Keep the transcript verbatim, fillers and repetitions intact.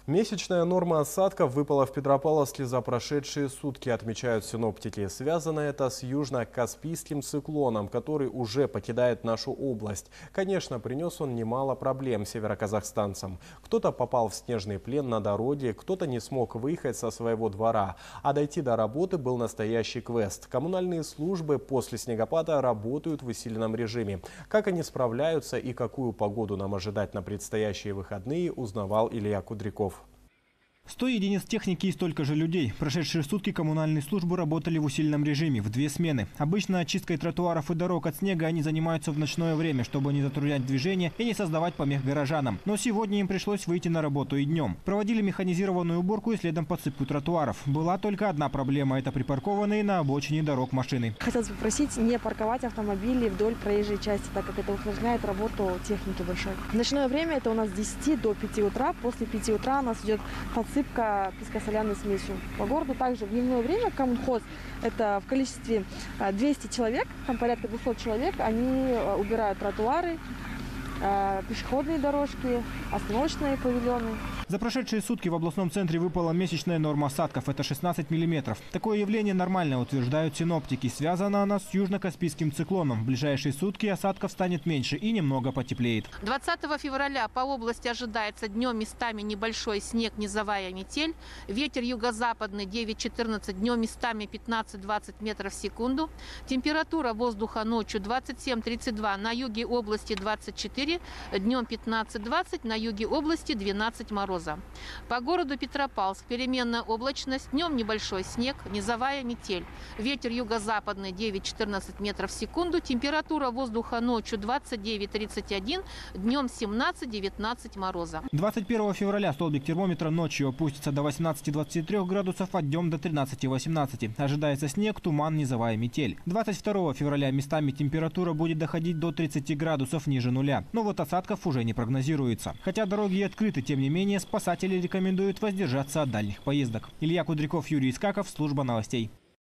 Месячная норма осадков выпала в Петропавловске за прошедшие сутки, отмечают синоптики. Связано это с южно-каспийским циклоном, который уже покидает нашу область. Конечно, принес он немало проблем североказахстанцам. Кто-то попал в снежный плен на дороге, кто-то не смог выехать со своего двора. А дойти до работы был настоящий квест. Коммунальные службы после снегопада работают в усиленном режиме. Как они справляются и какую погоду нам ожидать на предстоящие выходные, узнавал Илья Кудряков. сто единиц техники и столько же людей. Прошедшие сутки коммунальные службы работали в усиленном режиме, в две смены. Обычно очисткой тротуаров и дорог от снега они занимаются в ночное время, чтобы не затруднять движение и не создавать помех горожанам. Но сегодня им пришлось выйти на работу и днем. Проводили механизированную уборку и следом подсыпку тротуаров. Была только одна проблема – это припаркованные на обочине дорог машины. Хотелось попросить не парковать автомобили вдоль проезжей части, так как это усложняет работу техники большой. В ночное время это у нас с десяти до пяти утра. После пяти утра у нас идет подсыпка. Сыпка пескосоляной смесью. По городу также в дневное время коммунхоз, это в количестве двухсот человек, там порядка двухсот человек, они убирают тротуары, пешеходные дорожки, остановочные павильоны. За прошедшие сутки в областном центре выпала месячная норма осадков – это шестнадцать миллиметров. Такое явление нормальное, утверждают синоптики. Связана она с южно-каспийским циклоном. В ближайшие сутки осадков станет меньше и немного потеплеет. двадцатого февраля по области ожидается днем местами небольшой снег, низовая метель. Ветер юго-западный девять-четырнадцать, днем местами пятнадцать-двадцать метров в секунду. Температура воздуха ночью двадцать семь — тридцать два, на юге области двадцать четыре, днем пятнадцать-двадцать, на юге области двенадцать мороза. По городу Петропавловск переменная облачность, днем небольшой снег, низовая метель. Ветер юго-западный девять-четырнадцать метров в секунду. Температура воздуха ночью двадцать девять — тридцать один, днем семнадцать-девятнадцать мороза. двадцать первого февраля столбик термометра ночью опустится до восемнадцати двадцати трёх градусов, а днем до тринадцати — восемнадцати. Ожидается снег, туман, низовая метель. двадцать второго февраля местами температура будет доходить до тридцати градусов ниже нуля. Но вот осадков уже не прогнозируется. Хотя дороги и открыты, тем не менее, спасатели рекомендуют воздержаться от дальних поездок. Илья Кудряков, Юрий Искаков, служба новостей.